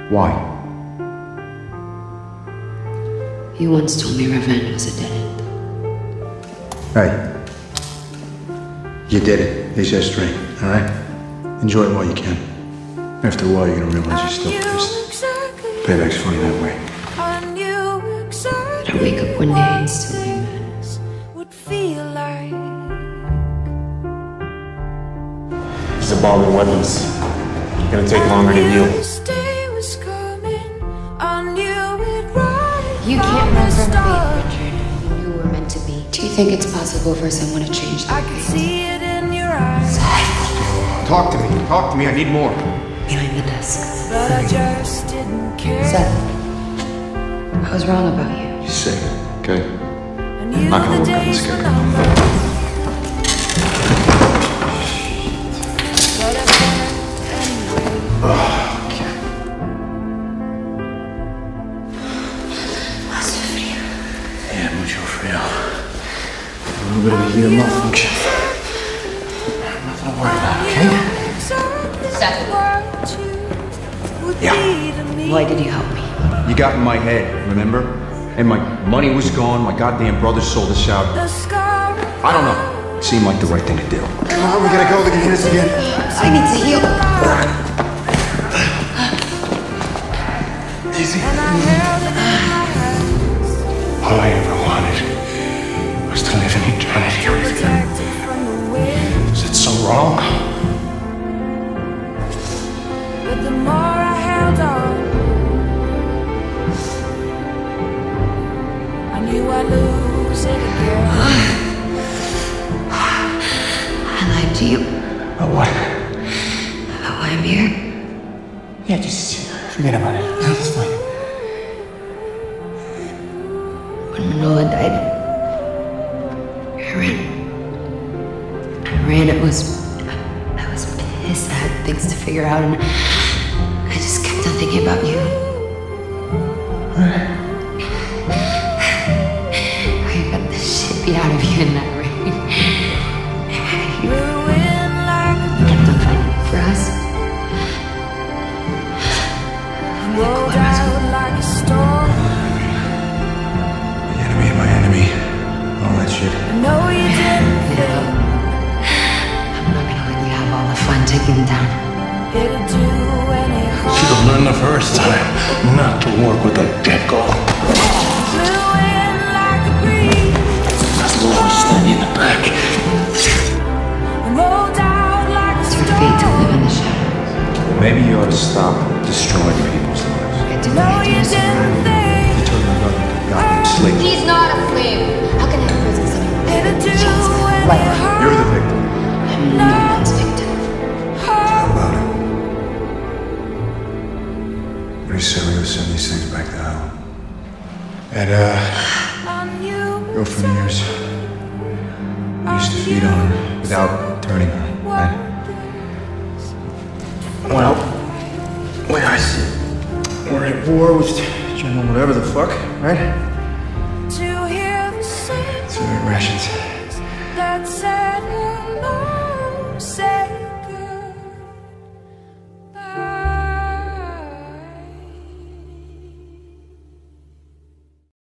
Why? You once told me revenge was a dead end. Hey. You did it. Ace S3, alright? Enjoy it while you can. After a while, you're gonna realize you're still pissed. Payback's funny that way. I wake up one day and still be mad. It's evolving weapons. It's gonna take longer to heal. You can't run from fate, Richard. You were meant to be. Do you think it's possible for someone to change their fate? Talk to me. Talk to me. I need more. Behind the desk. Seth, I was wrong about you. You're sick, okay? I'm not gonna work on this guy. Yeah, mucho frío. A little bit of a heated malfunction. Nothing to worry about, okay? Seth. Yeah. Why did you help me? You got in my head, remember? And my money was gone, my goddamn brother sold us out. I don't know. It seemed like the right thing to do. Come on, we gotta go. They're gonna hit us again. I need to heal. Easy. All I ever wanted was to live in eternity with you. Is it so wrong? But the more I held on, I knew I'd lose it again. I lied to you. About what? About why I'm here. Yeah, just forget about it. It's fine. When Manola died, I ran. I was pissed. I had things to figure out, and I just kept on thinking about you. I got the shit beat out of you in that ring. You kept on fighting for us. Rolled out like a storm. My enemy. All that shit. No, you didn't think I'm not gonna let you have all the fun taking down. it'd do any harm. Should have learned the first time not to work with a Gecko. Flew in like a breeze. That's always standing in the back. And rolled out like a It's your fate to storm. live in the shadows. Maybe you ought to stop destroying people's lives. I do No, what I do you to survive. didn't think You turn around and goddamn slave. He's not a slave. How can I prison someone it'd do with a chance to any life? You're harm. the victim. I'm no one's victim. How about it? Pretty soon we gotta send these things back to hell. And, On you, girlfriend of yours. We used to feed on her without turning her, right? Well, wait, I see. We're at war with General whatever the fuck, right? to hear the same So we rations. that said hello.